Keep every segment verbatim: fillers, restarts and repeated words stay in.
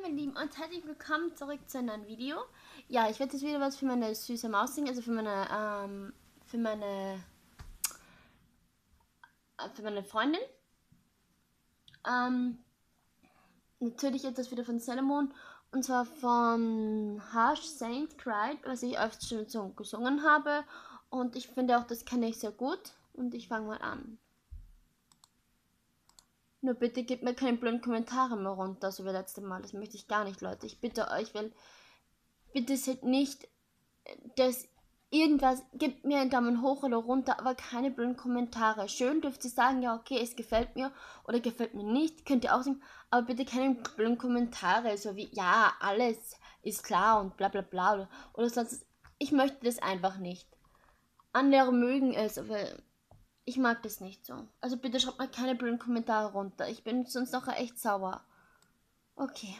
meine Lieben und herzlich willkommen zurück zu einem neuen Video. Ja, ich werde jetzt wieder was für meine süße Maus singen, also für meine, ähm, für meine, äh, für meine Freundin. Ähm, natürlich etwas wieder von Salomon und zwar von Hush Saint Cried, was ich öfter schon so gesungen habe und ich finde auch, das kann ich sehr gut und ich fange mal an. Nur bitte gebt mir keine blöden Kommentare mehr runter, so wie letztes Mal. Das möchte ich gar nicht, Leute. Ich bitte euch, weil bitte seid nicht, dass irgendwas, gebt mir einen Daumen hoch oder runter, aber keine blöden Kommentare. Schön dürft ihr sagen, ja okay, es gefällt mir oder gefällt mir nicht, könnt ihr auch sagen, aber bitte keine blöden Kommentare, so wie, ja, alles ist klar und bla bla bla oder, oder sonst. Ich möchte das einfach nicht. Andere mögen es, aber ich mag das nicht so. Also bitte schreibt mal keine blöden Kommentare runter. Ich bin sonst noch echt sauer. Okay.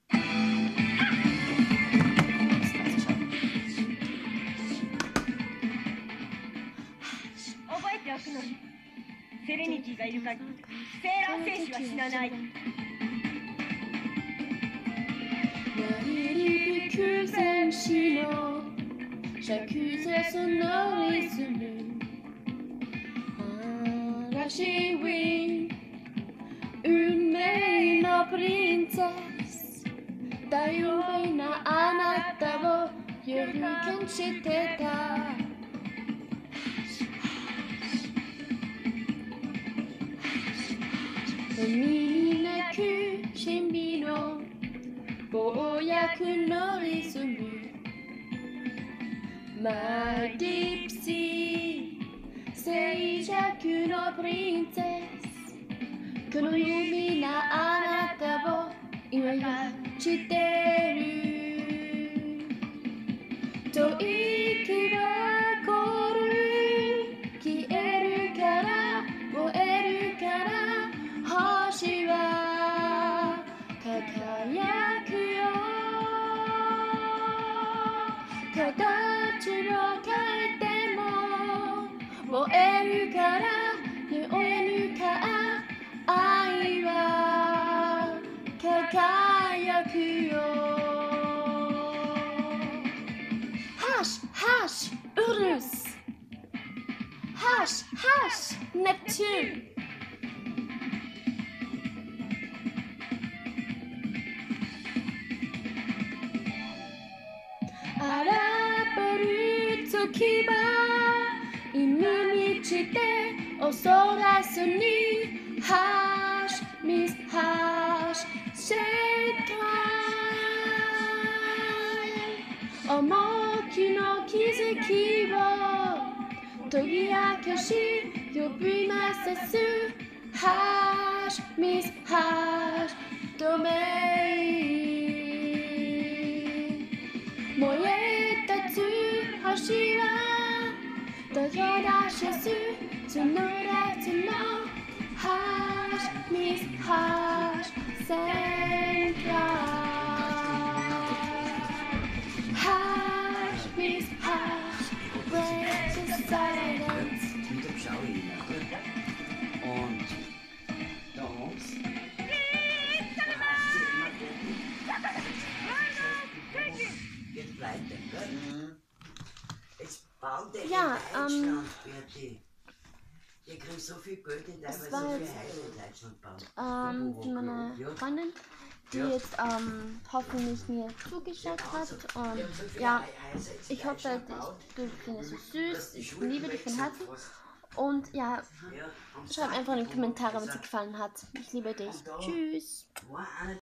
覚えておくのに、セレニティがいる限り、セーラー戦士は死なない。 J'accuse sonorisme. Lâchez oui, une mena princesse. Dayuina anata wo yoruken shiteta. Mininaku shimbino, boyaku no rizumu. My deep sea, seijaku no princess. Kono yumi na anata wo ima yachiteru. Toiki wa koru, kieru kara, moeru kara. Hoshi wa kakayaku yo. Katachi wo kaete mo moeru kara nyoenu ka ai wa kakayaku yo. Hush, hush, Uranus. Hush, hush, Neptune. Araparu tsukiba inu michite osorasu ni. Hush, Miss Hush, shake Omoki no kizuki wo togiyakeshi yobimasu. Hush, Miss Hush, domei. 燃え立つ星はどよらしす募らずの Hush, Miss Hush, Saint Hush, Miss Hush, break the silence. Und da oben. Jetzt bleibt der Gott. Jetzt baut der Ja, in Deutschland, ähm, Berti. Ihr kriegt so viel Geld in das Deutschland, war so viel jetzt, Heile in Deutschland baut. ähm, für meine Ja. Freundin, die Ja. jetzt ähm, hoffentlich mir zugeschaut Ja, hat also, und die haben so viele ja, Häuser jetzt in ich hoffe, Deutschland dass gebaut, du findest es dass süß, die ich Schulen liebe dich von weg Herzen sind fast. und ja, Ja, am schreib Tag einfach in die und Kommentare, wenn es also, dir gefallen hat. Ich liebe dich. und da Tschüss. war einer